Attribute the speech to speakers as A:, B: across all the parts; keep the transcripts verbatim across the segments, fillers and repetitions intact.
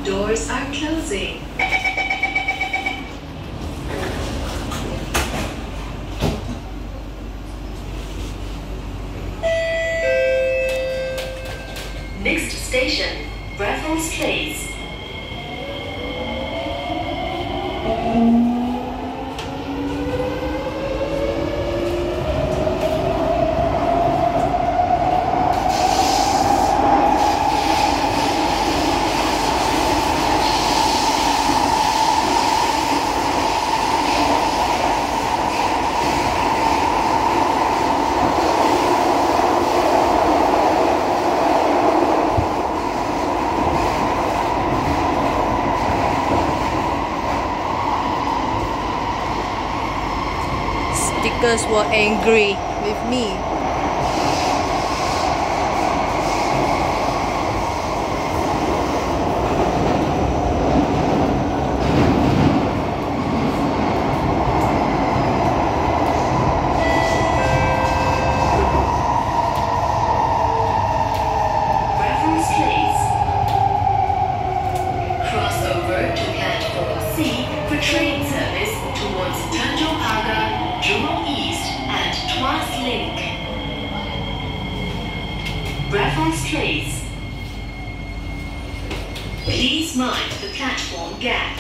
A: Doors are closing. Next station, Raffles Place.
B: Stickers were angry with me.
A: Raffles Place. Cross over to platform C for train service towards Tanjong Pagar, Jurong East and Tuas Link. Raffles Place. Please mind the platform gap.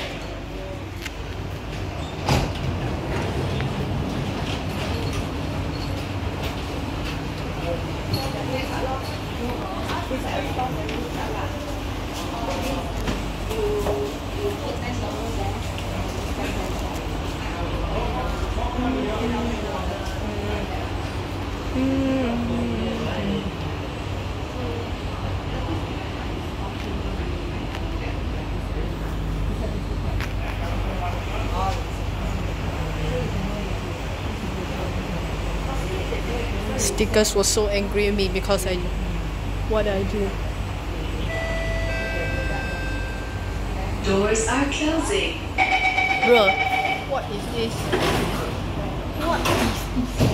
B: Stickers were so angry at me because I what I do.
A: Doors are closing.
B: Bro, what is this? What is this?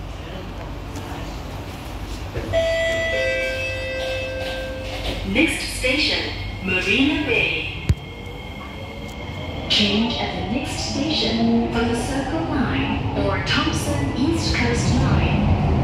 A: Next station, Marina Bay. Change at the next station for the Circle Line or Thompson East Coast Line.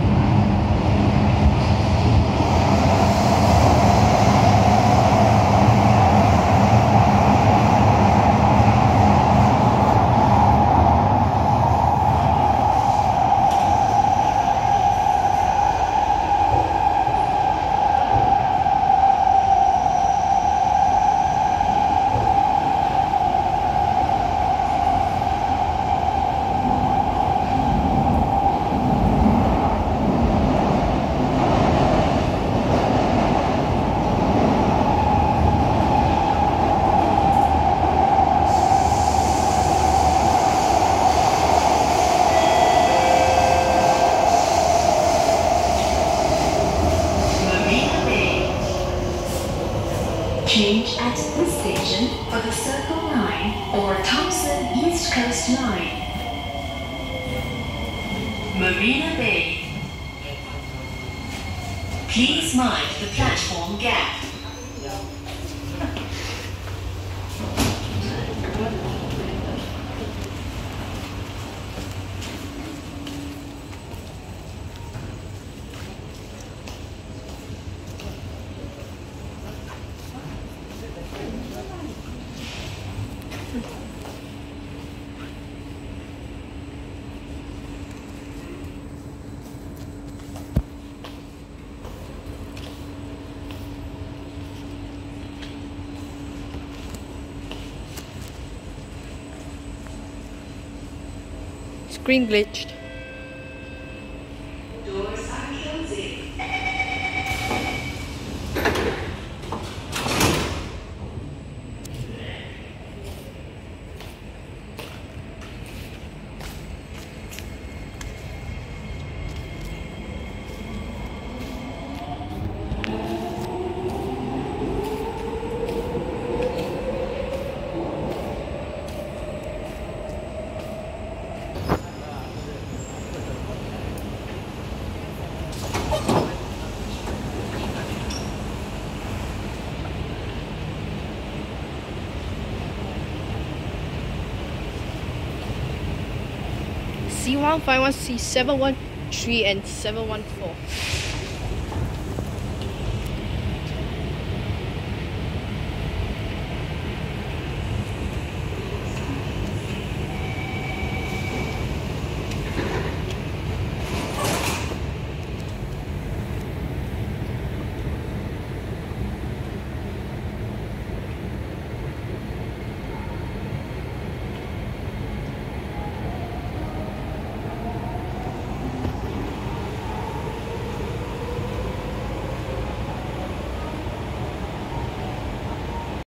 A: Change at this station for the Circle Line or Thompson East Coast Line. Marina Bay. Please mind the platform gap.
B: Screen glitched.
A: Doors are closing.
B: C one five one C seven one three and seven one four.